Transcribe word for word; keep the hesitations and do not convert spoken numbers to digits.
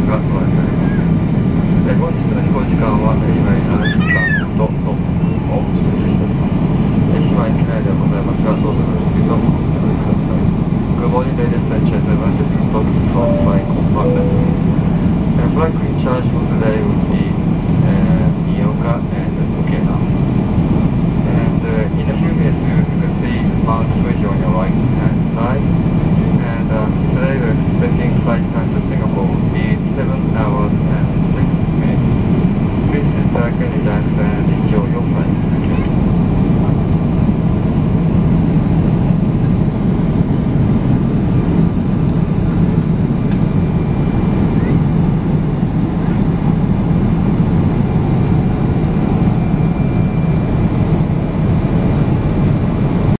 がご案内されます。え本日の飛行時間は今ななじかんとろっぷんを予定しております。え姉妹機内ではございますが、どうぞごゆっくりとお過ごしください。Good morning, ladies and gentlemen. This is Tokyo